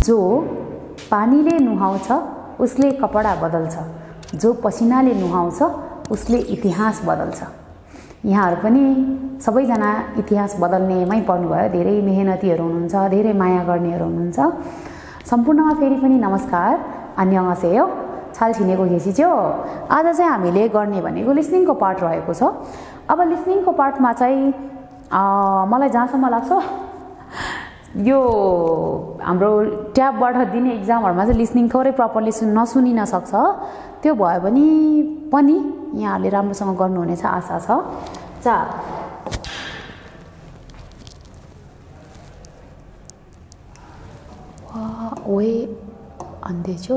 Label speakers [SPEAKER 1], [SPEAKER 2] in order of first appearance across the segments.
[SPEAKER 1] जो पानीले नुहाउँछ उसले कपडा बदल्छ, जो पसिनाले नुहाउँछ उसले इतिहास बदल्छ। यहाँहरू पनि सबैजना इतिहास बदल्नेमै पर्नुभयो। धेरै मेहनतीहरू हुनुहुन्छ, धेरै माया गर्नेहरू हुनुहुन्छ। सम्पूर्णमा फेरि पनि नमस्कार, अन्यङसेयो, छाल छिनेको घेसिच्यो। आज चाहिँ हामीले गर्ने भनेको लिसनिङको पार्ट रहेको छ। अब लिसनिङको पार्टमा चाहिँ मलाई जहाँसम्म लाग्छ यो हाम्रो ट्याबबाट दिने एक्जामहरुमा चाहिँ लिसनिङ थोरै प्रपरली नसुनिन सक्छ। त्यो भयो भने पनि यहाँहरूले राम्रोसँग गर्नुहुनेछ आशा छ। 자, 와, 왜 안 되죠?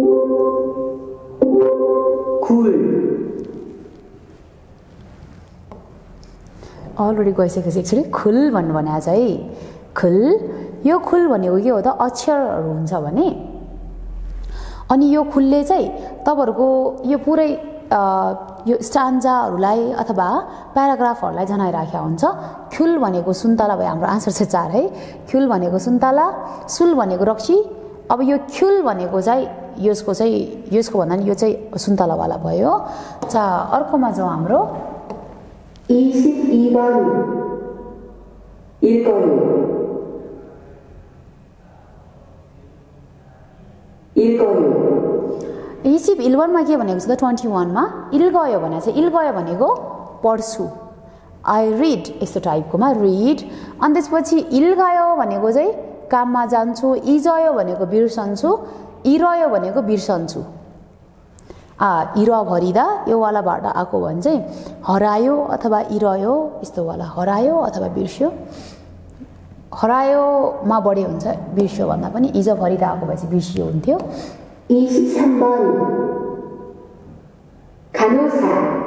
[SPEAKER 1] अलरेडी गइसकेपछि एकचोटि खुल भन्नु भने आज है। खुल, यो खुल भनेको के हो त? अक्षरहरू हुन्छ भने अनि यो खुलले चाहिँ तपाईहरुको यो पुरै यो स्टान्जाहरूलाई अथवा प्याराग्राफहरूलाई जनाइराखेको हुन्छ। ख्युल भनेको सुन्तला भयो, हाम्रो आन्सर चाहिँ 4 है। ख्युल भनेको सुन्तला, सुल भनेको रक्सी। अब यो ख्युल भनेको चाहिँ यसको भन्दा नि यो चाहिँ सुन्तलावाला भयो। 자, अर्कोमा जाउँ हाम्रो
[SPEAKER 2] 22번 읽어요.
[SPEAKER 1] 21मा के भनेको छ त? 21 मा इल्गयो भने चाहिँ इल्गयो भनेको पढ्छु, आई रिड यस्तो टाइपकोमा रिड। अनि त्यसपछि इल्गयो भनेको चाहिँ काममा जान्छु, इजयो भनेको बिर्सन्छु, इरयो भनेको बिर्सन्छु। इर भरिदा यो वालाबाट आएको भने चाहिँ हरायो अथवा इरयो यस्तो वाला, हरायो अथवा बिर्स्यो। हरायोमा बढी हुन्छ बिर्स्यो भन्दा पनि, इज भरिदा आएको भए चाहिँ बिर्सियो हुन्थ्यो।
[SPEAKER 2] 23번 간호사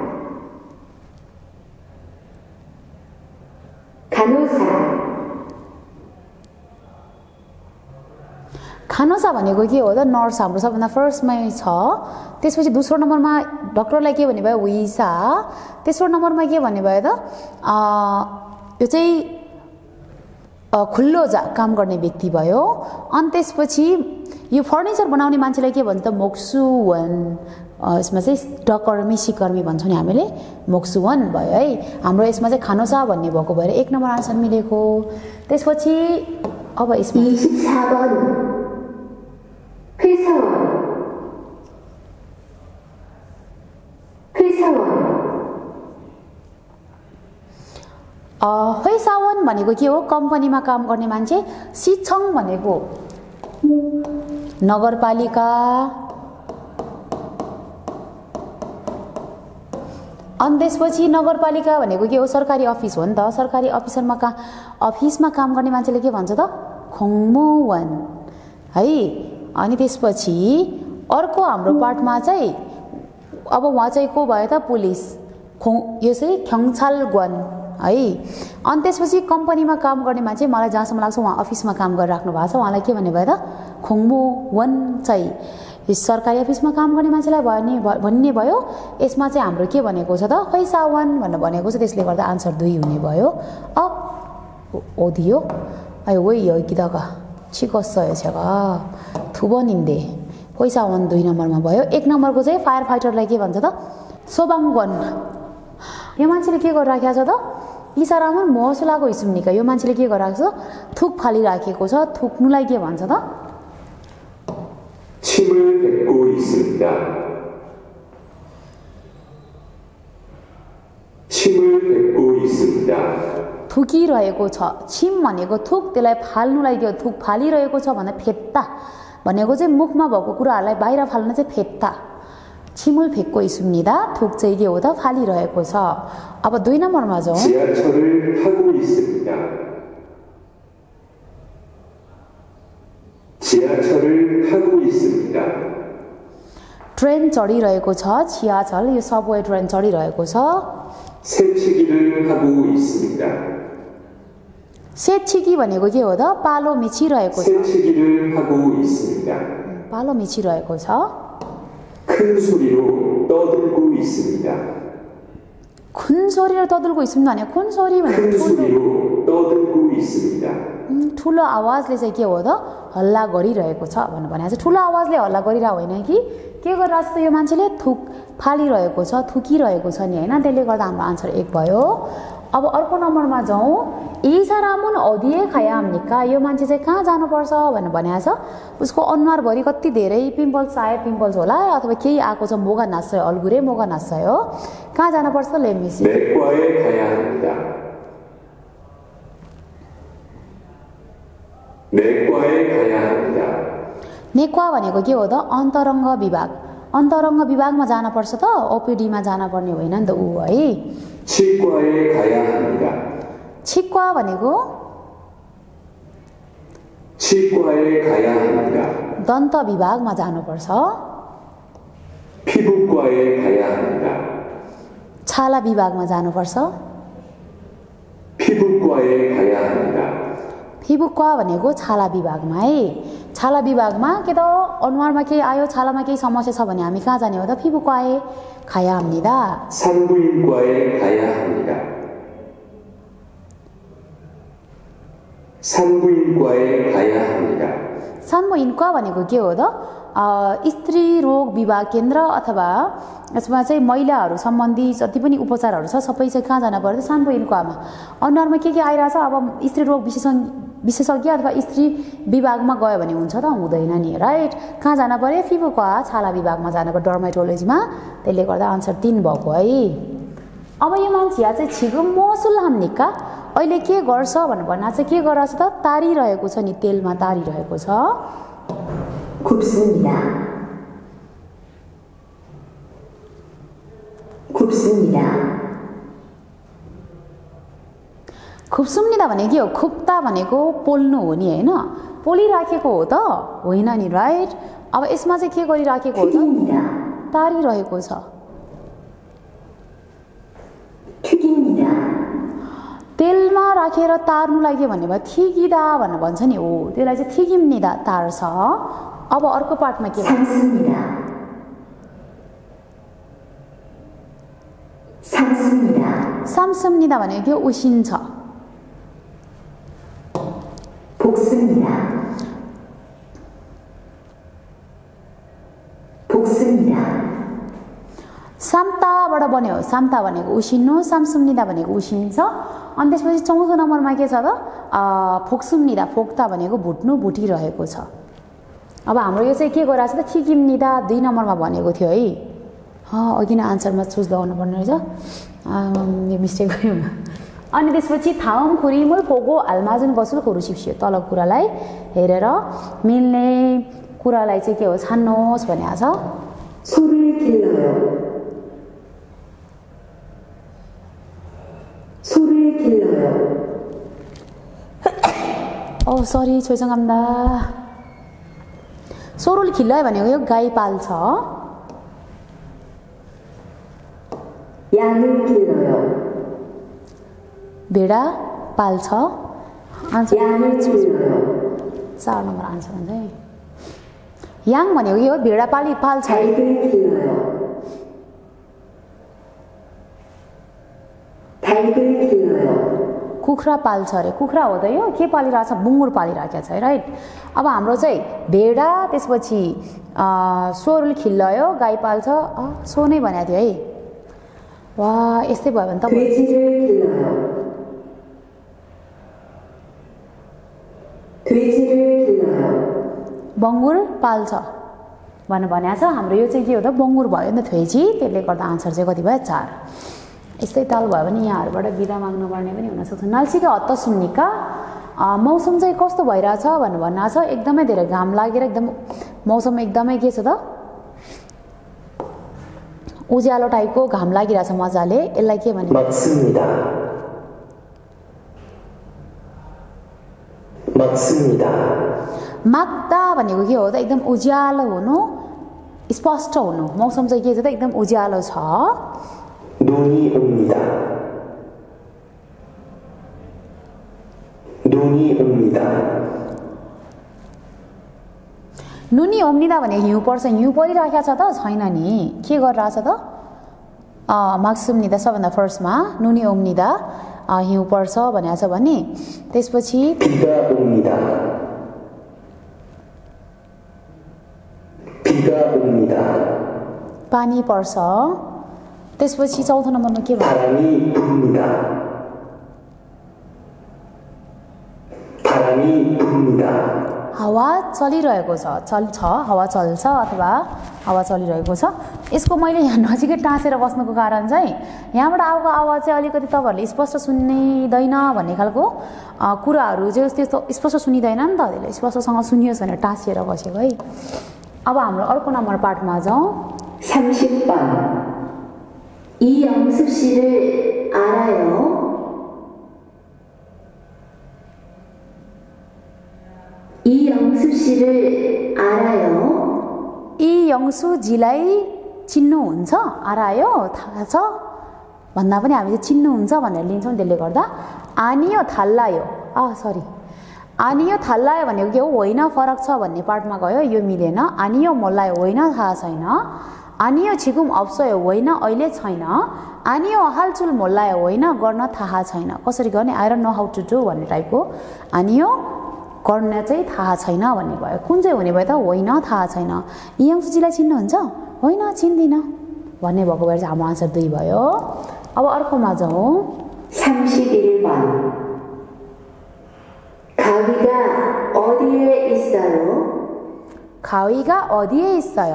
[SPEAKER 1] 'खानोसा भनेको के हो त? नर्स हाम्रो सबभन्दा फर्स्टमै छ। त्यसपछि दोस्रो नम्बरमा डाक्टरलाई के भन्ने भयो? विसा। तेस्रो नम्बरमा के भन्ने भयो त? यो चाहिँ खुल्लो काम गर्ने व्यक्ति भयो। अनि त्यसपछि यो फर्निचर बनाउने मान्छेलाई के भन्छ त? मोक्सुवन। यसमा चाहिँ डकर्मी सिकर्मी भन्छौँ नि हामीले, मोक्सुवन भयो है। हाम्रो यसमा चाहिँ खानोसा भन्ने भएको भएर 1 नम्बर आन्सर मिलेको। त्यसपछि अब यसमा
[SPEAKER 2] 24번
[SPEAKER 1] 회사원 भनेको के हो? कम्पनीमा काम गर्ने मान्छे। सिछङ भनेको नगरपालिका। अनि त्यसपछि नगरपालिका भनेको के हो? सरकारी अफिस हो नि त। सरकारी अफिसमा काम गर्ने मान्छेले के भन्छ त? खोङमुवन है। अनि त्यसपछि अर्को हाम्रो पार्टमा चाहिँ अब उहाँ चाहिँ को भयो त? पुलिस। यो चाहिँ ख्यङछालगवन है। अनि त्यसपछि कम्पनीमा काम गर्ने मान्छे, मलाई जहाँसम्म लाग्छ उहाँ अफिसमा काम गरिराख्नु भएको छ, उहाँलाई के भन्ने भयो त? खोङमुवन चाहिँ सरकारी अफिसमा काम गर्ने मान्छेलाई भन्ने भयो। यसमा चाहिँ हाम्रो के भनेको छ त? पैसावन भनेर भनेको छ। त्यसले गर्दा आन्सर 2 हुने भयो। अब ओदियो 아유 왜 여기다가 찍었어요 제가 두 번인데 पैसावन 2 नम्बरमा भयो। 1 नम्बरको चाहिँ फायर फाइटरलाई के भन्छ त? सोबाङगन। यो मान्छेले के गरिराखेको छ त? इसारामा मसलाको हिस्मुनिका। यो मान्छेले के गरिराखेको छ? थुक फालिराखेको छ। थुक्नुलाई के भन्छ त?
[SPEAKER 3] 침을 뱉고 있습니다. 침을 뱉고 있습니다.
[SPEAKER 1] थुकिरहेको छ। छिम भनेको थुक, त्यसलाई फाल्नुलाई के हो? थुक फालिरहेको छ भने फेत्ता भनेको चाहिँ मुखमा भएको कुराहरूलाई बाहिर फाल्न चाहिँ फेत्ता। छिमुल फेक्को 있습니다. थुक चाहिँ के हो त? फालिरहेको छ। अब 2 नम्बरमा जाउँ।
[SPEAKER 3] 지하철을 타고 있습니다. 지하철을 타고 있습니다.
[SPEAKER 1] ट्रेन चढिरहेको छ। 지하철 यो सबवे ट्रेन चढिरहेको छ।
[SPEAKER 3] 새치기를 하고 있습니다.
[SPEAKER 1] सेचिकी भनेको के हो त? पालो मिचिरहेको छ।
[SPEAKER 3] 새치기를 하고 있습니다.
[SPEAKER 1] पालो मिचिरहेको छ।
[SPEAKER 3] 큰 소리로 떠들고 있습니다.
[SPEAKER 1] खुनसोरी र तदुलको 있습니다 भने खुनसोरी भनेको
[SPEAKER 3] 큰 소리로 떠들고 있습니다.
[SPEAKER 1] ठुलो आवाजले चाहिँ के हो त हल्ला गरिरहेको छ भनेर भनेको छ ठुलो आवाजले हल्ला गरिरहेको होइन कि के गरिरहेको छ त यो मान्छेले फालिरहेको छ थुकिरहेको छ नि हैन त्यसले गर्दा हाम्रो आन्सर 1 भयो अब अर्को नम्बरमा जाउँ ई सारामुन औदिए खयाम निका यो मान्छे चाहिँ कहाँ जानुपर्छ भनेर भनेको छ उसको अनुहारभरि कति धेरै पिम्पल्स आए पिम्पल्स होला अथवा केही आएको छ मोगा नाच्छ अल्गुरे मोगा नाच्छ हो कहाँ जानुपर्छ त लेमिसी
[SPEAKER 3] 내과에 가야 합니다. 내과에 가야 합니다.
[SPEAKER 1] नेक्वा भनेको के हो त अन्तरङ्ग विभागमा जानुपर्छ त ओपीडीमा जानुपर्ने होइन नि त ऊ है
[SPEAKER 3] 치과에 가야 합니다.
[SPEAKER 1] छिक्वा भनेको
[SPEAKER 3] 치과에 가야 합니다.
[SPEAKER 1] दन्त विभागमा जानुपर्छ
[SPEAKER 3] 피부과에 가야 합니다.
[SPEAKER 1] छाला विभागमा जानुपर्छ
[SPEAKER 3] 피부과에 가야 합니다.
[SPEAKER 1] फिबुक्वा भनेको छाला विभागमा है छाला विभागमा के त अनुहारमा केही आयो छालामा केही समस्या छ भने हामी कहाँ जाने हो त फिबुक्वा에 가야 합니다.
[SPEAKER 3] 산부인과에 가야 합니다. 산부인과에 가야 합니다.
[SPEAKER 1] 산부인과 भनेको के हो त स्त्री रोग विभाग केन्द्र अथवा यसमा चाहिँ महिलाहरू सम्बन्धी जति पनि उपचारहरू छ सबै चाहिँ कहाँ जान पर्छ सानबुइन्कामा अनुहारमा के आइरहेछ अब स्त्री रोग विशेषज्ञ अथवा स्त्री विभागमा गयो भने हुन्छ त हुँदैन नि राइट कहाँ जान पर्यो फिबुक्वा छाला विभागमा जान पर्यो डर्मेटोलोजीमा त्यसले गर्दा आन्सर 3 भएको है अब यो मान्छे चाहिँ छिगुम मोसुल हाम्निका अहिले के गर्छ भनेर भन्ना चाहिँ के गरिरहेछ त तारिरहेको छ नि तेलमा तारिरहेको छ
[SPEAKER 2] 굽습니다. 굽습니다.
[SPEAKER 1] खुब्सुम्निदा भनेको के हो खुप्ता भनेको पोल्नु हो नि हैन पोलिराखेको हो त होइन नि राइट अब यसमा चाहिँ के गरिराखेको हो त तारिरहेको छ
[SPEAKER 2] 튀깁니다.
[SPEAKER 1] तेलमा राखेर तार्नुलाई के भन्ने भयो थिगिदा भनेर भन्छ नि हो त्यसलाई चाहिँ थिगिम्निदा तार्छ अब अर्को पार्टमा के
[SPEAKER 2] 삶습니다. 삶습니다.
[SPEAKER 1] सामसुम्निदा भनेको के उसिन्छ
[SPEAKER 2] 볶습니다. 볶습니다.
[SPEAKER 1] साम्ताबाट बन्यो साम्ता भनेको उसिन्नु सामसुम्निदा भनेको उसिन्छ अनि त्यसपछि चौथो नम्बरमा के छ त फोक्सुम्निदा फोक्ता भनेको भुट्नु भुटिरहेको छ अब हाम्रो यो चाहिँ के गरिरहेको छ त थिगिम्निदा 2 नम्बरमा भनेको थियो है अघि नै आन्सरमा चुज लगाउनु पर्ने रहेछ यो मिस्टेक गऱ्यो अनि त्यसपछि थाउम खुरिमुल फोगो आल्माजुन बसुल खुरुसिप्सियो तलको कुरालाई हेरेर मिल्ने कुरालाई चाहिँ के हो छान्नुहोस् भनेको छ
[SPEAKER 2] 소를 길러요. 소를 길러요.
[SPEAKER 1] सरी छोइसँग सोरुल खिल्लायो भनेको यो गाई पाल्छ
[SPEAKER 2] 양을 길러요.
[SPEAKER 1] भेडा पाल्छ आन्सर
[SPEAKER 2] 양을 길러요.
[SPEAKER 1] 4 नम्बर आन्सर हुन्छ है याङ भनेको यो भेडा पाल्छ
[SPEAKER 2] 닭을 길러요. 닭을 길러요.
[SPEAKER 1] कुखुरा पाल्छ अरे कुखुरा हो त यो के पालिरहेछ बुङ्गुर पालिरहेको छ है राइट अब हाम्रो चाहिँ भेडा त्यसपछि सोरुल खिल्लायो गाई पाल्छ सो नै भनेको थियो है वा यस्तै भयो भने त
[SPEAKER 2] 돼지를 길러요. 돼지를 길러요.
[SPEAKER 1] बङ्गुर पाल्छ भनेको छ हाम्रो यो चाहिँ के हो त बङ्गुर भयो नि त थ्वेजी त्यसले गर्दा आन्सर चाहिँ कति भयो 4 यस्तै ताल भयो भने यहाँहरुबाट बिदा माग्नुपर्ने पनि हुन सक्छ नाल्सीका हत्त सुन्निका मौसम चाहिँ कस्तो भइराछ भनेर भन्ना छ एकदमै धेरै घाम लागेर एकदम मौसम एकदमै के छ त उज्यालो टाइपको घाम लागिराछ मजाले यसलाई के भन्छ
[SPEAKER 3] 맞습니다. 맞습니다.
[SPEAKER 1] माग्दा भनेको के हो त एकदम उज्यालो हुनु स्पष्ट हुनु मौसम चाहिँ के छ त एकदम उज्यालो छ
[SPEAKER 3] 눈이 옵니다. 눈이 옵니다.
[SPEAKER 1] नुनी ओम्निदा भने हिउँ पर्छ हिउँ परिराखेको छ त छैन नि के गरिरहेछ त माक्सुम्निदा सबभन्दा फर्स्टमा नुनी ओम्निदा हिउँ पर्छ भनेको छ भने त्यसपछि
[SPEAKER 3] 비가 옵니다. 비가 옵니다.
[SPEAKER 1] पानी पर्छ त्यसपछि चौथो नम्बरमा के भयो
[SPEAKER 3] 바람이 붑니다. 바람이 붑니다.
[SPEAKER 1] हावा चलिरहेको छ हावा चल्छ अथवा हावा चलिरहेको छ यसको मैले यहाँ नजिकै टाँसेर बस्नुको कारण चाहिँ यहाँबाट आएको आवाज चाहिँ अलिकति तपाईहरुले स्पष्ट सुन्निदैन भन्ने खालको कुराहरु चाहिँ त्यस्तो स्पष्ट सुनिदैन नि त त्यसले स्पष्टसँग सुनियोस् भनेर टाँसिएर बसेको है अब हाम्रो अर्को नम्बर पाठमा जाउँ
[SPEAKER 2] 30번 이영수 씨를 알아요? 이영수 씨를 알아요?
[SPEAKER 1] 이영수जीलाई चिन्नुहुन्छ आरायो थाहा छ भन्दा पनि हामीले चिन्नुहुन्छ भनेर लिन्छौं त्यसले गर्दा आनियो थाल्लायो सरी आनियो थाल्लायो भनेको के हो होइन फरक छ भन्ने पार्टमा गयो यो मिलेन आनियो मोल्लायो होइन थाहा छैन आनियो छिकुम अप्सयो होइन अहिले छैन आनियो हालचुल मोल्लायो होइन गर्न थाहा छैन कसरी गर्ने I don't know how to do भन्ने टाइपको आनियो गर्न चाहिँ थाहा छैन भन्ने भयो कुन चाहिँ हुने भयो त होइन थाहा छैन इयङसुजीलाई चिन्नुहुन्छ होइन चिन्दिन भन्ने भएको भएर चाहिँ हाम्रो आन्सर 2 भयो अब अर्कोमा जाउँ
[SPEAKER 2] 31번 가위가 어디에 있어요?
[SPEAKER 1] 가위가 어디에 있어요?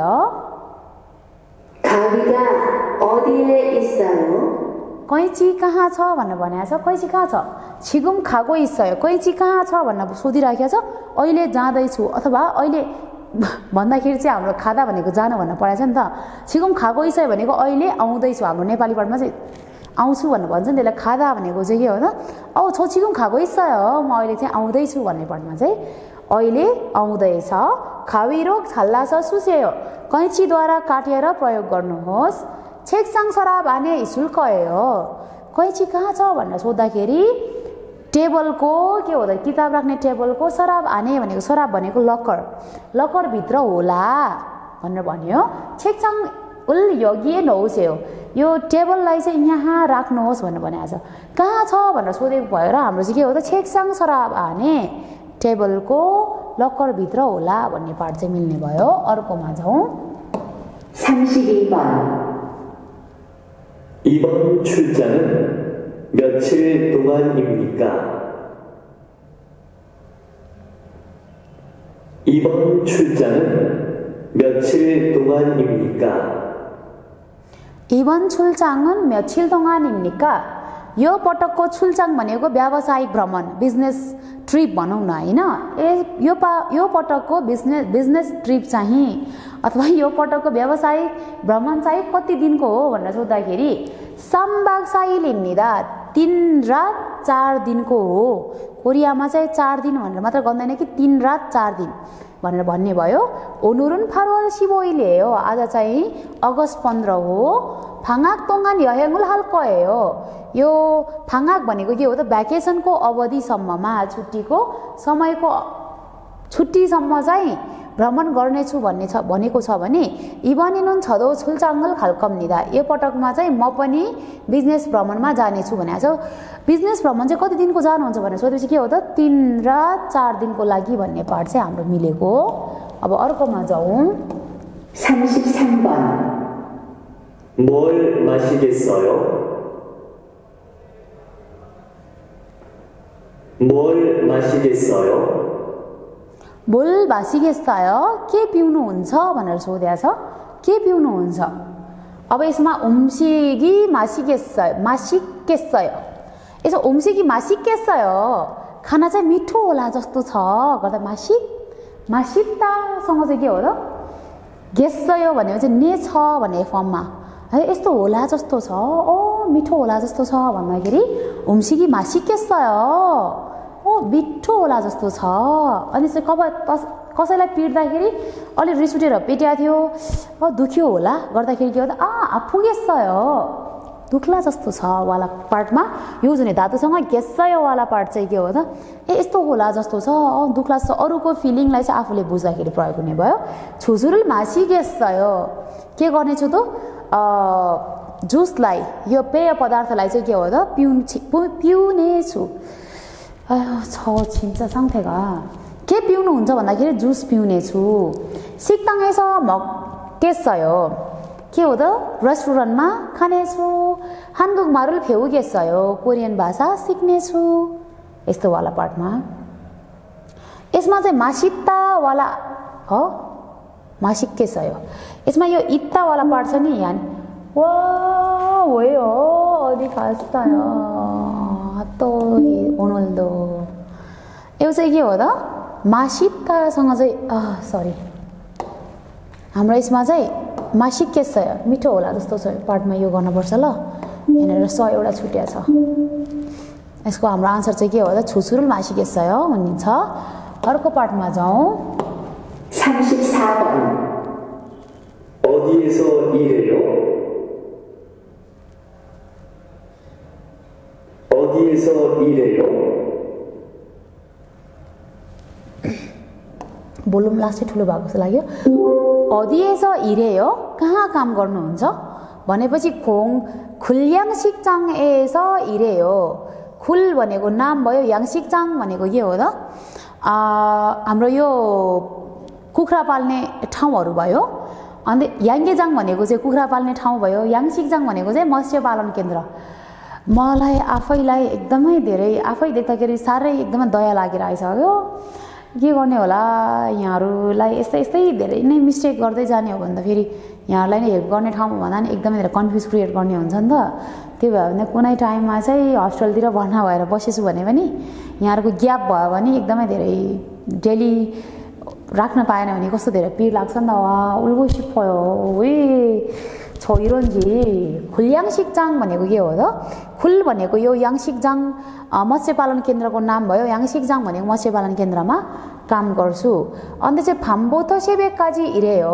[SPEAKER 2] 가위가 어디에 있어요?
[SPEAKER 1] कैची कहाँ छ भनेर भनेको छ कैची कहाँ छ छिगुम खागो 있어요 कैची कहाँ छ भनेर सोधिराखेको छ अहिले जाँदै छु अथवा अहिले भन्दाखेरि चाहिँ हाम्रो खादा भनेको जानु भन्न परेछ नि त छिगुम खागो 있어요 भनेको अहिले आउँदै छु हाम्रो नेपाली पाठमा चाहिँ आउँछु भनेर भन्छ नि त्यसलाई खादा भनेको चाहिँ के हो त छ छिगुम खागो 있어요 म अहिले चाहिँ आउँदै छु भन्ने पाठमा चाहिँ अहिले आउँदैछ खाविरो छल्लास सुसेयो कैचीद्वारा काटेर प्रयोग गर्नुहोस् 책상 서랍 안에 있을 거예요. कैची कहाँ छ भनेर सोध्दाखेरि टेबलको के हो त किताब राख्ने टेबलको सराब आने भनेको सराब भनेको लकर भित्र होला भनेर भन्यो 책상 을 여기에 넣으세요. यो टेबललाई चाहिँ यहाँ राख्नुहोस् भनेर भनेको छ कहाँ छ भनेर सोधेको भएर हाम्रो चाहिँ के हो त 책상 서랍 안에 टेबलको लकर भित्र होला भन्ने पार्ट चाहिँ मिल्ने भयो अर्कोमा जाउँ
[SPEAKER 2] 32번
[SPEAKER 3] 이번 출장은 며칠 동안입니까? 이번 출장은 며칠 동안입니까?
[SPEAKER 1] 이번 출장은 며칠 동안입니까? यो पटकको 출장 भनेको व्यावसायिक भ्रमण बिजनेस ट्रिप भनौं न हैन यो पटकको बिजनेस ट्रिप चाहिँ अथवा यो पटकको व्यावसायिक भ्रमण चाहिँ कति दिनको हो भनेर सोध्दाखेरि 삼박사일입니다 3 रात 4 दिनको हो कोरियामा चाहिँ 4 दिन भनेर मात्र गर्दैन कि 3 रात 4 दिन भनेर भन्ने भयो 오늘은 8월 15일이에요 आज चाहिँ अगस्त 15 हो 방학 동안 여행을 할 거예요 यो 방학 भनेको के हो त भ्याकेसनको अवधिसम्ममा छुट्टीको समयको छुट्टीसम्म चाहिँ भ्रमण गर्नेछु भनेको छ भने 이번에는 저도 출장을 갈 겁니다 यो पटकमा चाहिँ म पनि बिजनेस भ्रमणमा जानेछु भनेको छ बिजनेस भ्रमण चाहिँ कति दिनको जानुहुन्छ भनेर सोधेपछि के हो त 3 रात 4 दिनको लागि भन्ने पार्ट चाहिँ हाम्रो मिलेको अब अर्कोमा जाउँ
[SPEAKER 2] 33번
[SPEAKER 3] 뭘 마시겠어요? 뭘 마시겠어요?
[SPEAKER 1] 뭘 마시겠어요? के पिउनुहुन्छ भनेर सोधेको छ के पिउनुहुन्छ अब यसमा 음식이 맛있겠어요 यसो 음식이 맛있겠어요 खाना चाहिँ मिठो होला जस्तो छ गर्दा 맛있다सँग चाहिँ के हो त गेस्सयो भनेको चाहिँ ने छ भन्ने फर्ममा है यस्तो होला जस्तो छ मिठो होला जस्तो छ भन्दाखेरि 음식이 맛있겠어요 मिठो होला जस्तो छ अनि चाहिँ कसैलाई पिट्दाखेरि अलि रिस उठेर पिट्या थियो दुख्यो होला गर्दाखेरि के हो त आफुगेसयो दुख्ला जस्तो छ वाला पार्टमा युज हुने धातुसँग गेसयो वाला पार्ट चाहिँ के हो त यस्तो होला जस्तो छ दुख्ला जस्तो अरूको फिलिङलाई चाहिँ आफूले बुझ्दाखेरि प्रयोग हुने भयो छुजुरुल मासिगेसयो के गर्ने छु त जुसलाई यो पेय पदार्थलाई चाहिँ के हो त पिउनेछु छ 진짜 상태가 के पिउनुहुन्छ भन्दाखेरि जुस पिउनेछु 식당에서 먹겠어요 के हो त रेस्टुरेन्टमा खानेछु 한국말을 배우겠어요 कोरियन भाषा सिक्नेछु यस्तो वाला पार्टमा यसमा चाहिँ 맛있다 वाला हो 맛있겠어요 यसमा यो इत्ता वाला पार्ट छ नि यहाँ 와 왜요 어디 갔어요 또 오늘도 यो चाहिँ के हो त 맛있다सँग चाहिँ सरी हाम्रो यसमा चाहिँ 맛있겠어요 मिठो होला जस्तो छ पार्टमा यो गर्नुपर्छ ल यहाँनिर स एउटा छुट्या छ यसको हाम्रो आन्सर चाहिँ के हो त छुछुरुल 맛있겠어요 हुनुहुन्छ अर्को पार्टमा जाउँ
[SPEAKER 2] 34번
[SPEAKER 3] 어디에서 일해요? 어디에서 일해요?
[SPEAKER 1] बोलुम लास्टै ठुलो भएको जस्तो लाग्यो 어디에서 일해요? कहाँ काम गर्नुहुन्छ भनेपछि खुल्याङ식장에서 일해요 खुल भनेको नाम भयो याङ식장 भनेको के हो त हाम्रो यो कुखुरा पाल्ने ठाउँहरू भयो अनि याङ्गेजाङ भनेको चाहिँ कुखुरा पाल्ने ठाउँ भयो याङसिकजाङ भनेको चाहिँ मत्स्य पालन केन्द्र मलाई आफैलाई एकदमै धेरै आफै देख्दाखेरि साह्रै एकदमै दया लागेर आइसक्यो के गर्ने होला यहाँहरूलाई यस्तै धेरै नै मिस्टेक गर्दै जाने हो भन्दा फेरि यहाँहरूलाई नै हेल्प गर्ने ठाउँमा भन्दा नि एकदमै धेरै कन्फ्युज क्रिएट गर्ने हुन्छ नि त त्यो भयो भने कुनै टाइममा चाहिँ हस्टेलतिर भर्ना भएर बसेछु भने पनि यहाँहरूको ग्याप भयो भने एकदमै धेरै डेली राख्न पाएन भने कस्तो धेरै पिर लाग्छ नि त 와 울고 싶어요 왜 저 이런지 खुल्याङ식장 भनेको के हो त खुल भनेको यो याङसिकजाङ मत्स्य पालन केन्द्रको नाम भयो याङसिकजाङ भनेको मत्स्य पालन केन्द्रमा काम गर्छु अन्त चाहिँ 밤부터 새벽까지 일해요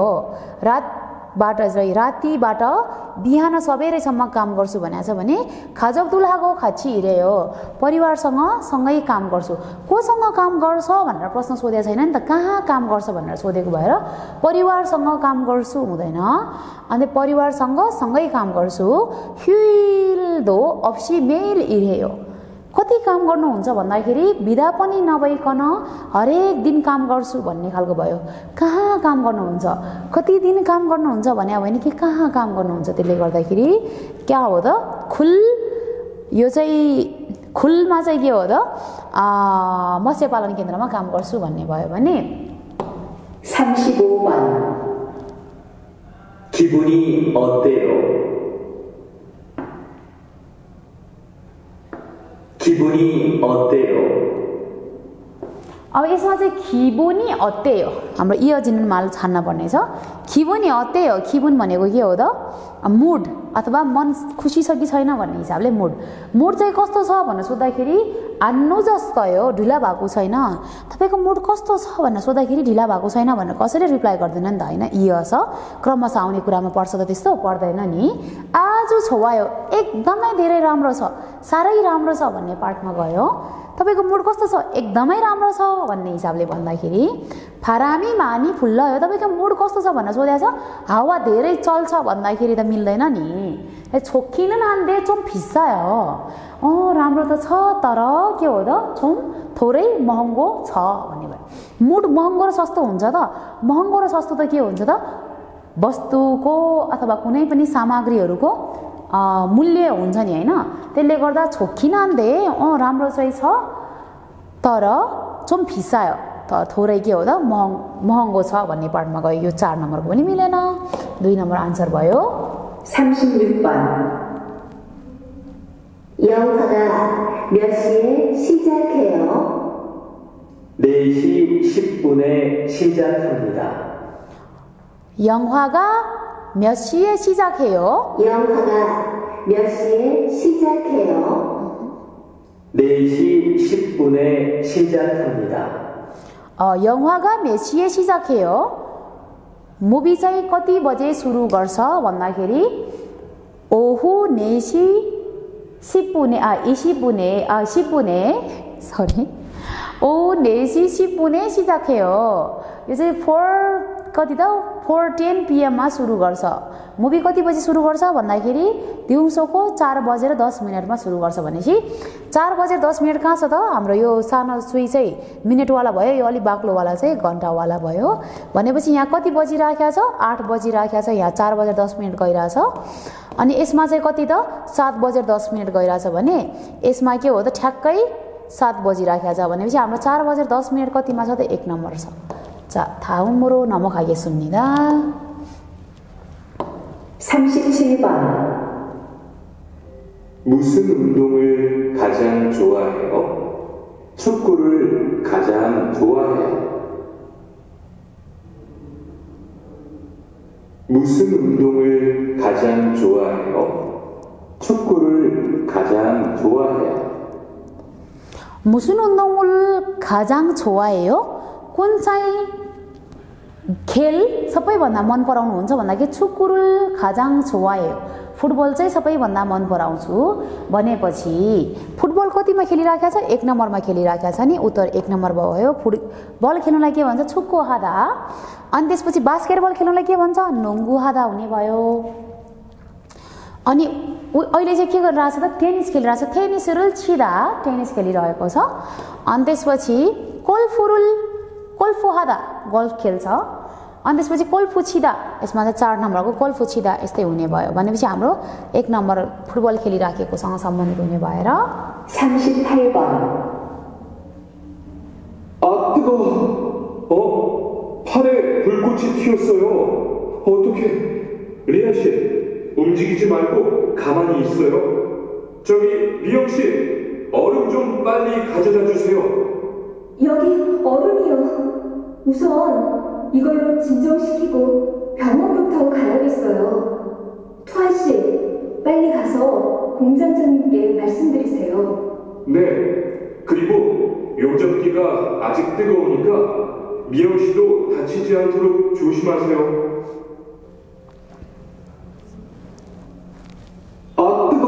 [SPEAKER 1] रातिबाट बिहान सबेरैसम्म काम गर्छु भनेको छ भने 가족들하고 같이 일해요 परिवारसँग सँगै काम गर्छु कोसँग काम गर्छ भनेर प्रश्न सोधेको छैन नि त कहाँ काम गर्छ भनेर सोधेको भएर परिवारसँग काम गर्छु हुँदैन अनि परिवारसँग सँगै काम गर्छु 휴일도 없이 매일 일해요 कति काम गर्नुहुन्छ भन्दाखेरि बिदा पनि नभइकन हरेक दिन काम गर्छु भन्ने खालको भयो कहाँ काम गर्नुहुन्छ कति दिन काम गर्नुहुन्छ भने अब हैन कि कहाँ काम गर्नुहुन्छ त्यसले गर्दाखेरि के हो त खुल यो चाहिँ खुलमा चाहिँ के हो त मत्स्य पालन केन्द्रमा काम गर्छु भन्ने भयो भने
[SPEAKER 2] 35번
[SPEAKER 3] 기분이 어때요? 기분이 어때요?
[SPEAKER 1] अब यसमा चाहिँ 기분이 어때요? हाम्रो इयजिनन माल छान्न पर्ने छ 기분이 어때요? 기분 भनेको के हो त मुड अथवा मन खुसी छ कि छैन भन्ने हिसाबले मुड चाहिँ कस्तो छ भनेर सोध्दाखेरि 안 늦었어요 ढिला भएको छैन तपाईको मुड कस्तो छ भनेर सोध्दाखेरि ढिला भएको छैन भनेर कसैले रिप्लाई गर्दैन नि त हैन इयस क्रमशः आउने कुरामा पर्छ त त्यस्तो पर्दैन नि आज छोवायो एकदमै धेरै राम्रो छ सारै राम्रो छ भन्ने पार्टमा गयो तपाईको मुड कस्तो छ एकदमै राम्रो छ भन्ने हिसाबले भन्दाखेरि फारामी मानी फुल्लयो तपाईको मुड कस्तो छ भनेर सोधेछ हावा धेरै चल्छ भन्दाखेरि त मिल्दैन नि छोकिन आन्दै 좀 비싸요 राम्रो त छ तर के हो त 좀 थोरै महँगो छ भन्ने भयो मुड महँगो र सस्तो हुन्छ त महँगो र सस्तो त के हुन्छ त वस्तुको अथवा कुनै पनि सामग्रीहरुको मूल्य हुन्छ नि हैन त्यसले गर्दा छोकिन आन्दै राम्रो चाहिँ छ तर 좀 비싸요 थोरै के हो त महँगो छ भन्ने पार्टमा गयो यो 4 नम्बरको पनि मिलेन 2 नम्बर आन्सर भयो
[SPEAKER 2] 36번 영화가 몇 시에 시작해요?
[SPEAKER 3] 4시 10분에 시작합니다.
[SPEAKER 1] 영화가 몇 시에 시작해요?
[SPEAKER 2] 영화가 몇 시에 시작해요?
[SPEAKER 3] 4시 10분에 시작합니다.
[SPEAKER 1] 영화가 몇 시에 시작해요? मुभी चाहिँ कति बजे सुरु गर्छ भन्दाखेरि ओहु 4시 10분에 10분에 सरी ओहु 4시 10분에 시작해요. यो चाहिँ 4 कति त 4:10 PM मा सुरु गर्छ। मुभी कति बजी सुरु गर्छ भन्दाखेरि दिउँसोको 4:10 सुरु गर्छ भनेपछि 4:10 कहाँ छ त हाम्रो यो सानो सुई चाहिँ मिनेटवाला भयो, यो अलि बाक्लोवाला चाहिँ घण्टावाला भयो भनेपछि यहाँ कति बजी राखेको छ 8 बजी राखेको छ, यहाँ 4:10 गइरहेछ अनि यसमा चाहिँ कति त 7:10 गइरहेछ भने यसमा के हो त ठ्याक्कै 7 बजी राखेको छ भनेपछि हाम्रो 4:10 कतिमा छ त 1 नम्बर छ। 자, 다음으로 넘어가겠습니다.
[SPEAKER 2] 37번.
[SPEAKER 4] 무슨 운동을 가장 좋아해요? 축구를 가장 좋아해요. 무슨 운동을 가장 좋아해요? 축구를 가장 좋아해요.
[SPEAKER 1] 무슨 운동을 가장 좋아해요? कुन चाहिँ खेल सबैभन्दा मन पराउनुहुन्छ भन्दाखेरि 축구를 가장 좋아해요. फुटबल चाहिँ सबैभन्दा मन पराउँछु भनेपछि फुटबल कतिमा खेलिराखेको छ 1 नम्बरमा खेलिराखेको छ नि उत्तर 1 नम्बर भयो। फुटबल खेल्नलाई के भन्छ 축구하다 अनि त्यसपछि बास्केटबल खेल्नलाई के भन्छ 농구하다 हुने भयो। अनि अहिले चाहिँ के गरिरहेछ त टेनिस खेलिरहेछ टेनिसहरू छिदा टेनिस खेलिरहेको छ अनि त्यसपछि 골프하다 गोल्फ खेल्छ अनि त्यसपछि गोल्फ छिदा यसमा चाहिँ 4 नम्बरको गोल्फ छिदा यस्तै हुने भयो भनेपछि हाम्रो 1 नम्बर फुटबल खेलिराखेकोसँग सम्बन्धित हुने भएर
[SPEAKER 2] 38번.
[SPEAKER 4] 아 뜨거워. 팔에 불꽃이 튀었어요. 어떡해. 리아 씨 움직이지 말고 가만히 있어요. 저기 미영 씨 얼음 좀 빨리 가져다 주세요.
[SPEAKER 2] 여기 얼음이요. 우선 이걸로 진정시키고 병원부터 가야겠어요. 투아 씨, 빨리 가서 공장장님께 말씀드리세요.
[SPEAKER 4] 네. 그리고 용접기가 아직 뜨거우니까 미영 씨도 다치지 않도록 조심하세요. 아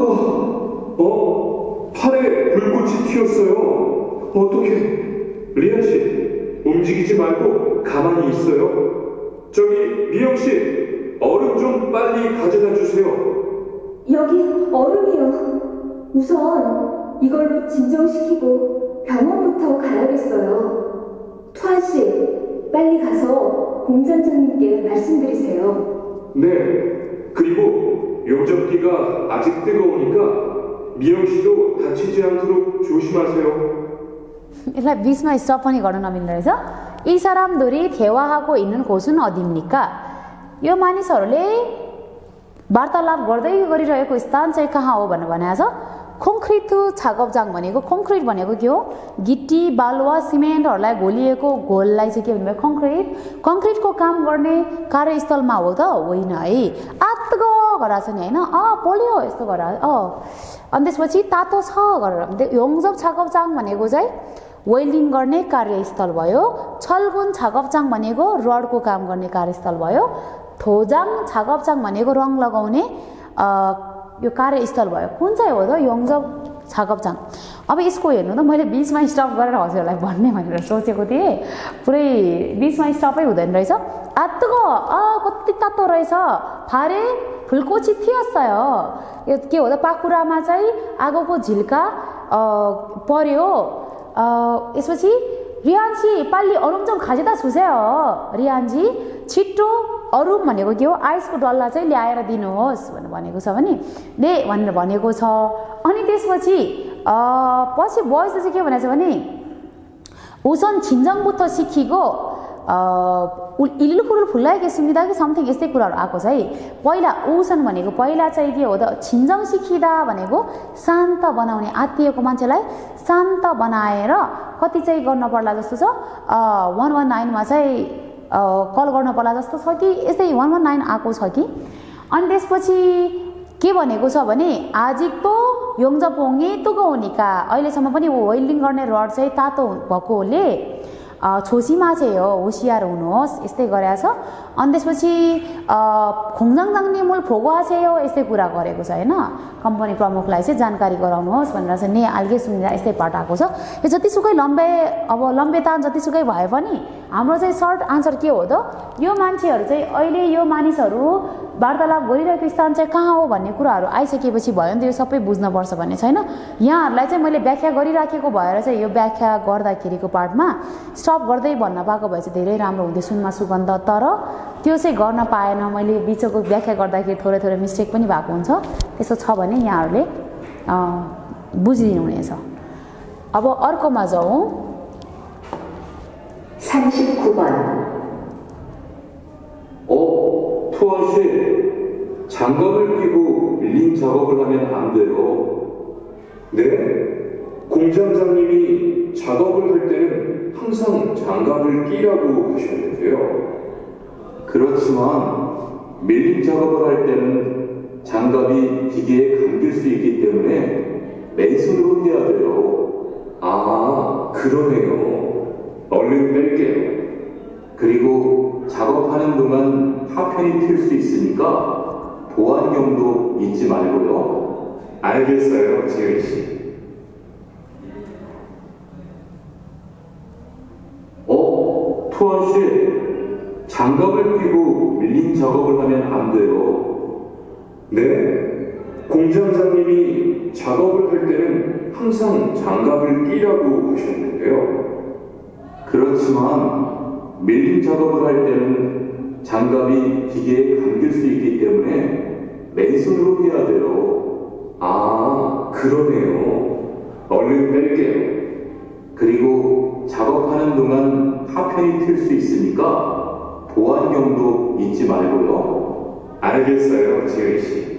[SPEAKER 4] 뜨거워. 팔에 불꽃이 튀었어요. 어떡해. 리아 씨 움직이지 말고 가만히 있어요. 저기 미영 씨 얼음 좀 빨리 가져다 주세요.
[SPEAKER 2] 여기 얼음이요. 우선 이걸로 진정시키고 병원부터 가야겠어요. 투아 씨, 빨리 가서 공장장님께 말씀드리세요.
[SPEAKER 4] 네. 그리고 용접기가 아직 뜨거우니까 미영 씨도 다치지 않도록 조심하세요.
[SPEAKER 1] यसलाई बीचमा स्टप पनि गर्न नमिल्दो रहेछ। यी 사람들이 대화하고 있는 곳은 어디입니까? यो मानिसहरूले वार्तालाप गर्दै गरिरहेको स्थान चाहिँ कहाँ हो भनेर भनेको छ। कङ्क्रिट छागपजाङ भनेको कङ्क्रिट भनेको के हो गिट्टी बालुवा सिमेन्टहरूलाई घोलिएको घोललाई चाहिँ के भन्नुभयो कङ्क्रिट। कङ्क्रिटको काम गर्ने कार्यस्थलमा हो त होइन है। आत्गो गराएको छ नि होइन पोल्यो यस्तो गराएको अनि त्यसपछि तातो छ गरेर योङजब छागपजाङ भनेको चाहिँ वेल्डिङ गर्ने कार्यस्थल भयो। छलगुन छागपजाङ भनेको रडको काम गर्ने कार्यस्थल भयो। थोजाङ छागपजाङ भनेको रङ लगाउने यो कार्यस्थल भयो। कुन चाहिँ हो त योङजब छागपजाङ। अब यसको हेर्नु त मैले बीचमा स्टप गरेर हजुरहरूलाई भन्ने भनेर सोचेको थिएँ पुरै बीचमा स्टपै हुँदैन रहेछ। आत्गो कति तातो रहेछ फारे फुलकोची थिएछ यो के हो त पाखुरामा चाहिँ आगोको झिल्का पर्यो। यसपछि रियान्जी पाली अरुम चाहिँ खाजेता छुसे हो रियान्जी छिट्टो अरुम भनेको के हो आइसको डल्ला चाहिँ ल्याएर दिनुहोस् भनेको छ भने दे भनेर भनेको छ। अनि त्यसपछि पछि बोइजले चाहिँ के भनेछ भने 우선 진정부터 시키고 일부를 불러야겠습니다 कि समथिङ यस्तै कुराहरू आएको छ है। पहिला उसन भनेको पहिला चाहिँ के हो त छिन्जङसिकिदा भनेको शान्त बनाउने आत्तिएको मान्छेलाई शान्त बनाएर कति चाहिँ गर्न पर्ला जस्तो छ 119 मा चाहिँ कल गर्न पर्ला जस्तो छ कि यस्तै 119 आएको छ कि। अनि त्यसपछि के भनेको छ भने आजिकतो योङजपोङे तुगौनिका अहिलेसम्म पनि वेल्डिङ गर्ने रड चाहिँ तातो भएकोले छोसीमा चाहिँ हो होसियार हुनुहोस् यस्तै गरेको छ। अनि त्यसपछि खोङजाङजाङने मूल फोगो आछेयो यस्तै कुरा गरेको छ हैन। कम्पनी प्रमुखलाई चाहिँ जानकारी गराउनुहोस् भनेर चाहिँ ने आल्गे सुनेर यस्तै पाठ आएको छ। यो जतिसुकै लम्बे तान जतिसुकै भए पनि हाम्रो चाहिँ सर्ट आन्सर के हो त यो मान्छेहरू चाहिँ अहिले यो मानिसहरू वार्तालाप गरिरहेको स्थान चाहिँ कहाँ हो भन्ने कुराहरू आइसकेपछि भयो नि त यो सबै बुझ्नुपर्छ भन्ने छैन यहाँहरूलाई चाहिँ मैले व्याख्या गरिराखेको भएर चाहिँ यो व्याख्या गर्दाखेरिको पार्टमा स्टप गर्दै भन्न पाएको भए चाहिँ धेरै राम्रो हुन्थ्यो सुनमा सुगन्ध तर त्यो चाहिँ गर्न पाएन मैले बिचको व्याख्या गर्दाखेरि थोरै थोरै मिस्टेक पनि भएको हुन्छ त्यसो छ भने यहाँहरूले बुझिदिनु हुनेछ अब अर्कोमा जाउँ
[SPEAKER 2] 39번
[SPEAKER 4] 투원씨, 장갑을 끼고 밀림 작업을 하면 안 돼요. 네? 공장장님이 작업을 할 때는 항상 장갑을 끼라고 하셨는데요. 그렇지만 밀림 작업을 할 때는 장갑이 기계에 감길 수 있기 때문에 맨손으로 해야 돼요. 아, 그러네요. 얼른 뺄게요. 그리고 작업하는 동안 파편이 튈 수 있으니까 보안용도 잊지 말고요. 알겠어요, 지은 씨. 투원 씨, 장갑을 끼고 밀림 작업을 하면 안 돼요. 네? 공장장님이 작업을 할 때는 항상 장갑을 끼라고 하셨는데요. 그렇지만 밀림 작업을 할 때는 장갑이 기계에 감길 수 있기 때문에 맨손으로 해야 돼요. 아, 그러네요. 얼른 뺄게요. 그리고 작업하는 동안 파편이 튈 수 있으니까 보안용도 잊지 말고요. 알겠어요, 지은 씨.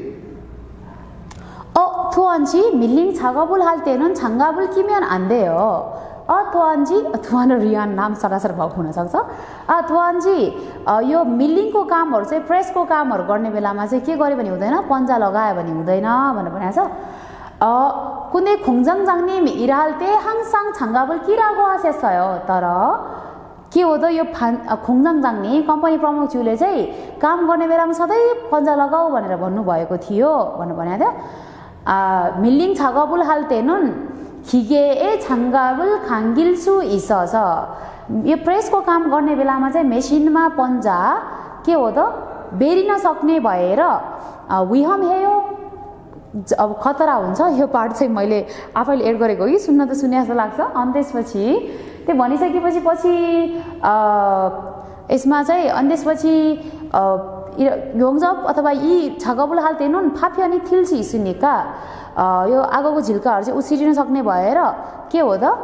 [SPEAKER 1] 도안지 밀링 작업을 할 때는 장갑을 끼면 안 돼요. 도안지 도안을 रिहान नाम सरासर भएको हुनसक्छ दोहानजी यो मिलिङको कामहरू चाहिँ प्रेसको कामहरू गर्ने बेलामा चाहिँ के गर्यो भने हुँदैन पन्जा लगायो भने हुँदैन भनेर भनेको छ कुनै 공장장님 일할 때 항상 장갑을 끼라고 하셨어요. तर के हो त यो 공장장님 कम्पनी प्रमुखज्यूले चाहिँ काम गर्ने बेलामा सधैँ पन्जा लगाऊ भनेर भन्नुभएको थियो भनेर भनेको थियो. 밀링 작업을 할 때는 기계에 장갑을 감길 수 있어서 यो प्रेसको काम गर्ने बेलामा चाहिँ मेसिनमा पन्जा के हो त बेरिन सक्ने भएर विहम हेयो अब खतरा हुन्छ यो पार्ट चाहिँ मैले आफैले एड गरेको कि सुन्न त सुने जस्तो लाग्छ अनि त्यसपछि त्यो भनिसकेपछि पछि यसमा चाहिँ अनि त्यसपछि 용접 अथवा 이 작업을 할 때는 파편이 튈 수 있으니까 यो आगोको झिल्काहरू चाहिँ उछिरिन सक्ने भएर के हो त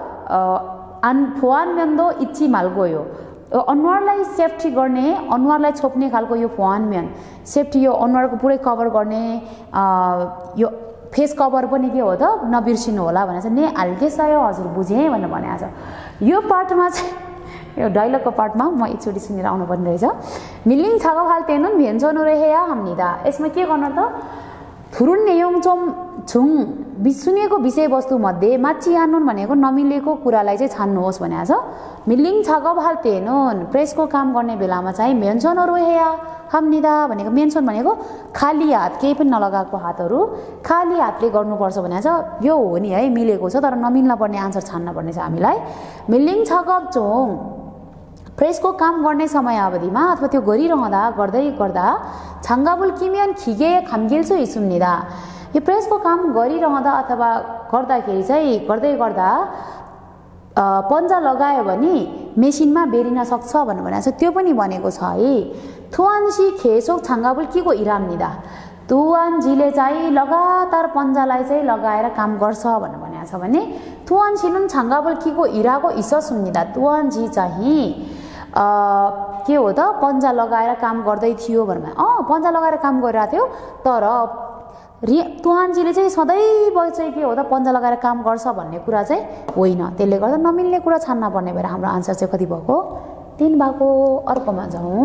[SPEAKER 1] 보안면도 잊지 말고요. अनुहारलाई सेफ्टी गर्ने अनुहारलाई छोप्ने खालको यो 보안면 सेफ्टी यो अनुहारको पुरै कभर गर्ने यो फेस कभर पनि के हो त नबिर्सिनु होला भनेर चाहिँ ने 알겠어요 हजुर बुझेँ भनेर भनेको छ. यो पार्टमा चाहिँ यो डायलगको पार्टमा म एकचोटि सुनेर आउनु पर्ने रहेछ. 밀링 작업할 때는 맨손으로 해야 합니다. यसमा के गर्नु त थुरुन नेयम 중 सुनेको विषयवस्तुमध्ये माची आनुन भनेको नमिलेको कुरालाई चाहिँ छान्नुहोस् भनेको छ. 밀링 작업할 때는 प्रेसको काम गर्ने बेलामा चाहिँ 맨손으로 해야 합니다 भनेको मेन्सन भनेको खाली हात केही पनि नलगाएको हातहरू खाली हातले गर्नुपर्छ भनेको छ. यो हो नि है मिलेको छ तर नमिल्न पर्ने आन्सर छान्न पर्ने छ हामीलाई. 밀링 작업 중 प्रेसको काम गर्ने समयावधिमा अथवा त्यो गरिरहँदा गर्दै गर्दा 장갑을 끼면 기계에 감길 수 있습니다. यो प्रेसको काम गरिरहँदा अथवा गर्दाखेरि चाहिँ गर्दै गर्दा पन्जा लगायो भने मेसिनमा बेरिन सक्छ भनेर भनेको छ. त्यो पनि भनेको छ है. 투안시 계속 장갑을 끼고 일합니다. 투안지ले चाहिँ लगातार पन्जालाई चाहिँ लगाएर काम गर्छ भनेर भनेको छ भने 투안시는 장갑을 끼고 일하고 있었습니다. 투안지 चाहिँ के हो त पन्जा लगाएर काम गर्दै थियो भनेर पन्जा लगाएर काम गरिरहेको थियो तर तुहानजीले चाहिँ सधैँ चाहिँ के हो त पन्जा लगाएर काम गर्छ भन्ने कुरा चाहिँ होइन. त्यसले गर्दा नमिल्ने कुरा छान्न पर्ने भएर हाम्रो आन्सर चाहिँ कति भएको 3 भएको. अर्कोमा जाउँ.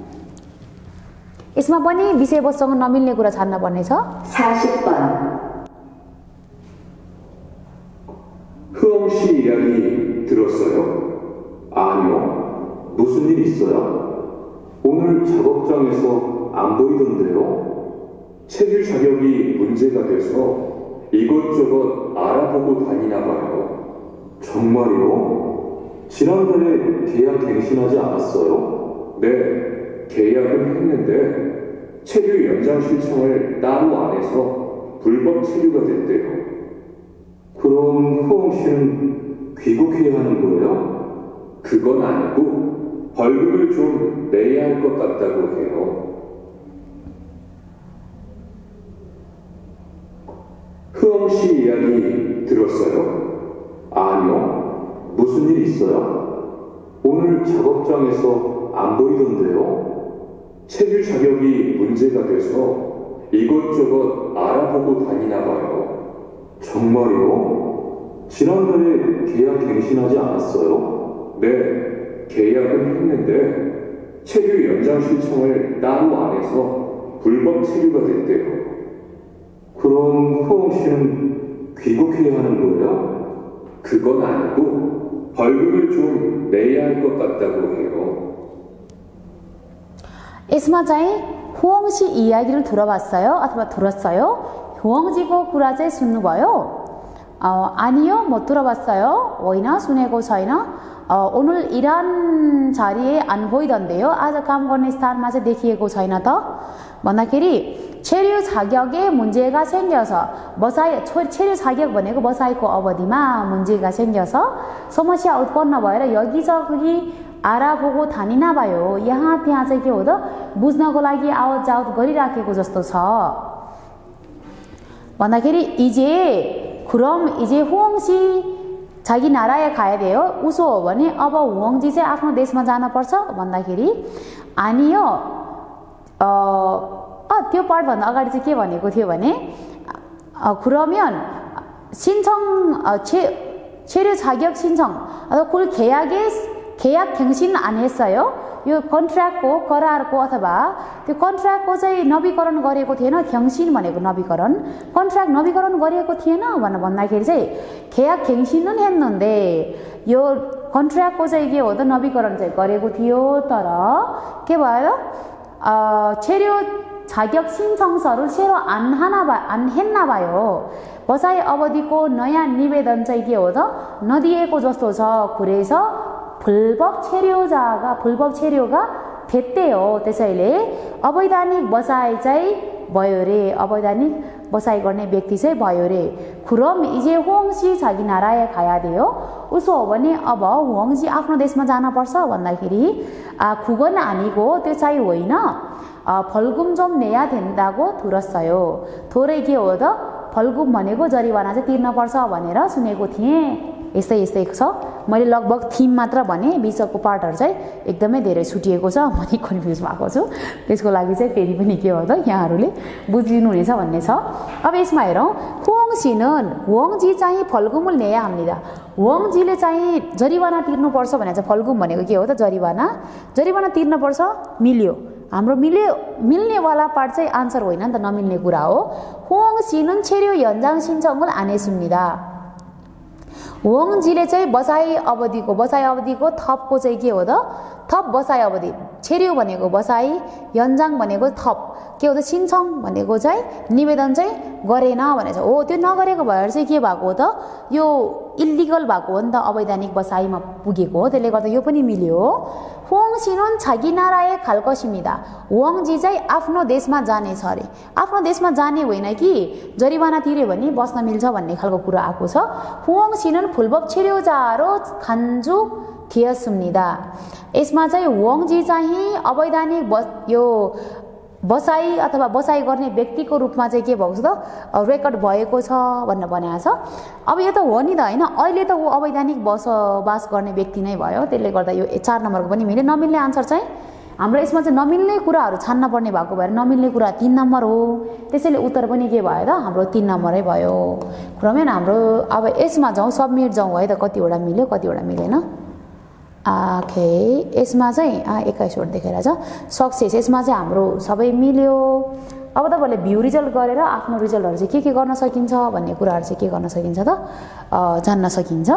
[SPEAKER 1] यसमा पनि विषयवस्तुसँग नमिल्ने कुरा छान्न पर्ने छ.
[SPEAKER 2] 40번
[SPEAKER 4] 흐엉 씨 이야기 들었어요? 아니요. 무슨 일 있어요? 오늘 작업장에서 안 보이던데요? 체류 자격이 문제가 돼서 이것저것 알아보고 다니나 봐요. 정말요? 지난달에 계약 갱신하지 않았어요? 네, 계약은 했는데 체류 연장 신청을 따로 안 해서 불법 체류가 됐대요. 그럼 후엉 씨는 귀국해야 하는 거예요? 그건 아니고 벌금을 좀 내야 할 것 같다고 해요. 후엉 씨 이야기 들었어요? 아니요. 무슨 일 있어요? 오늘 작업장에서 안 보이던데요? 체류 자격이 문제가 돼서 이것저것 알아보고 다니나 봐요. 정말요? 지난달에 계약 갱신하지 않았어요? 네, 계약은 했는데 체류 연장 신청을 따로 안 해서 불법 체류가 됐대요. 그럼 후엉 씨는 귀국해야 하는 거예요? 그건 아니고 벌금을 좀 내야 할 것 같다고 해요.
[SPEAKER 1] यसमा चाहिँ हुअङ सी 이야기를 들어봤어요? अथवा 들었어요? हुअङजीको कुरा चाहिँ सुन्नुभयो? 아니요, 못 들어봤어요. होइन, सुनेको छैन. 오늘 일한 자리에 안 보이던데요. आज काम गर्ने स्थानमा चाहिँ देखिएको छैन त भन्दाखेरि 체류 자격에 문제가 생겨서 체류 자격 भनेको बसाइको अवधिमा 문제가 생겨서 समस्या उत्पन्न भएर 여기저기 알아보고 다니나 봐요. यहाँ त्यहाँ चाहिँ के हो त बुझ्नको लागि आवत जावत गरिराखेको जस्तो छ भन्दाखेरि 그럼 이제 हुअङ सी 자기 나라에 가야 돼요. उसो हो भने अब हुअङ जी चाहिँ आफ्नो देशमा जान पर्छ भन्दाखेरि 아니요. त्यो पार्ट भन्दा अगाडि चाहिँ के भनेको थियो भने 그러면 체류 자격 신청 그 계약 갱신 안 했어요. यो कन्ट्र्याक्टको करारको अथवा त्यो कन्ट्र्याक्टको चाहिँ नवीकरण गरेको थिएन. 갱신 भनेको नवीकरण, कन्ट्र्याक्ट नवीकरण गरिएको थिएन भनेर भन्दाखेरि चाहिँ 계약 갱신은 했는데 यो कन्ट्र्याक्टको चाहिँ के हो त नवीकरण चाहिँ गरेको थियो. तर के भयो 체류 자격 신청서를 새로 안 했나 봐요. बसाइ अवधिको नयाँ निवेदन चाहिँ के हो त नदिएको जस्तो छ. 그래서 불법 체류가 됐대요. त्यसैले अवैधानिक बसाइ चाहिँ भयो रे. अवैधानिक बसाइ गर्ने व्यक्ति चाहिँ भयो रे. 그럼 이제 हुअङ सी 자기 나라에 가야 돼요. उसो हो भने अब हुअङ जी आफ्नो देशमा जान पर्छ भन्दाखेरि 그건 아니고 त्यो चाहिँ होइन. 벌금 좀 내야 된다고 들었어요. थोरै के हो त 벌금 भनेको जरिवाना चाहिँ तिर्न पर्छ भनेर सुनेको थिएँ. यस्तै छ. मैले लगभग थीम मात्र भने, बिचको पार्टहरु चाहिँ एकदमै धेरै छुटिएको छ. म नि कन्फ्युज भएको छु. त्यसको लागि चाहिँ फेरि पनि के हो त यहाँहरुले बुझिनु हुनेछ भन्ने छ. अब यसमा हेरौं. हुअङ जी चाहिँ फल्गुमुल नेया हामीले. हुअङ जीले चाहिँ जरिवाना तिर्नु पर्छ भने चाहिँ फल्गुम भनेको के हो त जरिवाना तिर्न पर्छ. मिल्यो. हाम्रो मिल्ने वाला पार्ट चाहिँ आन्सर होइन नि त, नमिल्ने कुरा हो. हुअङ 씨는 체류 연장 신청을 안 했습니다. हुअङ जीले चाहिँ बसाइ अवधिको थपको चाहिँ के हो त थप बसाइ अवधि. 체류 भनेको बसाइ, 연장 भनेको थप, के हो त 신청 भनेको चाहिँ निवेदन चाहिँ गरेन भनेछ. हो, त्यो नगरेको भएर चाहिँ के भएको हो त यो इल्लिगल भएको हो नि त, अवैधानिक बसाइमा पुगेको हो. त्यसले गर्दा यो पनि मिल्यो. हुअङ 씨는 자기 나라에 갈 것입니다. हुअङ जी चाहिँ आफ्नो देशमा जानेछ अरे. आफ्नो देशमा जाने होइन कि जरिवाना तिर्यो भने बस्न मिल्छ भन्ने खालको कुरा आएको छ. हुअङ 씨는 불법 체류자로 간주되었습니다. यसमा चाहिँ हुअङ जी चाहिँ अवैधानिक यो बसाइ अथवा बसाइ गर्ने व्यक्तिको रूपमा चाहिँ के भएको छ त रेकर्ड भएको छ भनेर भनेको छ. अब यो त हो नि त हैन. अहिले त उ अवैधानिक बसोबास गर्ने व्यक्ति नै भयो. त्यसले गर्दा यो 4 नम्बरको पनि मिल्यो. नमिल्ने आन्सर चाहिँ हाम्रो यसमा चाहिँ नमिल्ने कुराहरु छान्न पर्ने भएको भएर नमिल्ने कुरा 3 नम्बर हो. त्यसैले उत्तर पनि के भयो त हाम्रो 3 नम्बरै भयो. क्रममा हाम्रो अब यसमा जाउँ, सबमिट जाउँ है त कतिवटा मिल्यो कतिवटा मिलेन. ओके, यसमा चाहिँ 21 वटा देखाइरहेछ. सक्सेस यसमा चाहिँ हाम्रो सबै मिल्यो. अब तपाईहरुले भ्यू रिजल्ट गरेर आफ्नो रिजल्टहरु चाहिँ के गर्न सकिन्छ भन्ने कुराहरु चाहिँ के गर्न सकिन्छ त जान्न सकिन्छ.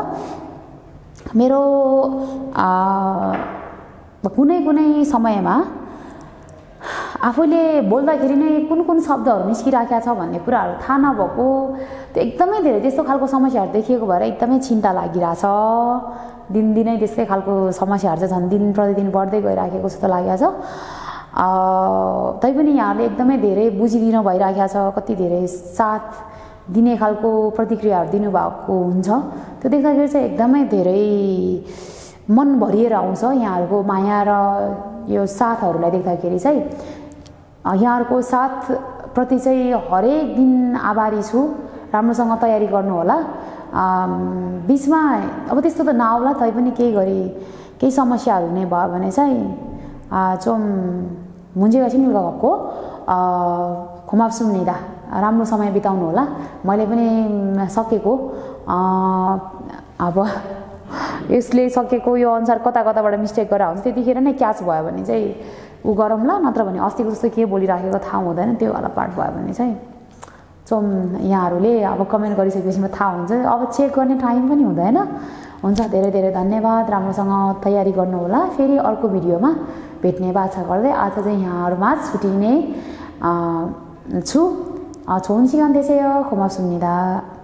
[SPEAKER 1] मेरो कुनै समयमा आफूले बोल्दाखेरि नै कुन कुन शब्दहरू निस्किराखेको छ भन्ने कुराहरू थाहा नभएको त्यो एकदमै धेरै त्यस्तो खालको समस्याहरू देखिएको भएर एकदमै चिन्ता लागिरहेछ दिनदिनै त्यस्तै खालको समस्याहरू चाहिँ झन् दिन प्रतिदिन बढ्दै गइराखेको जस्तो लागेको छ तैपनि यहाँहरूले एकदमै धेरै बुझिदिनु भइराखेको छ कति धेरै साथ दिने खालको प्रतिक्रियाहरू दिनुभएको हुन्छ त्यो देख्दाखेरि चाहिँ एकदमै धेरै मन भरिएर आउँछ यहाँहरूको माया र यो साथहरूलाई देख्दाखेरि चाहिँ यहाँहरूको साथप्रति चाहिँ हरेक दिन आभारी छु राम्रोसँग तयारी गर्नु होला बीचमा अब त्यस्तो त नआउला तैपनि केही समस्याहरू हुने भयो भने चाहिँ 좀 문제가 생길 것 같고 고맙습니다. राम्रो समय बिताउनु होला मैले पनि सकेको अब यसले सकेको यो अनुसार कताबाट मिस्टेक गरेर हुन्छ त्यतिखेर नै क्याच भयो भने चाहिँ उ गरौँला नत्र भने अस्तिको जस्तो के बोलिराखेको थाहा हुँदैन त्यो वाला पार्ट भयो भने चाहिँ 좀 यहाँहरूले अब कमेन्ट गरिसकेपछि थाहा हुन्छ अब चेक गर्ने टाइम पनि हुँदैन हुन्छ धेरै धेरै धन्यवाद राम्रोसँग तयारी गर्नु होला फेरि अर्को भिडियोमा भेट्ने बाछा गर्दै आज चाहिँ यहाँहरूमा छुट्टिने छु 좋은 시간 되세요. 고맙습니다.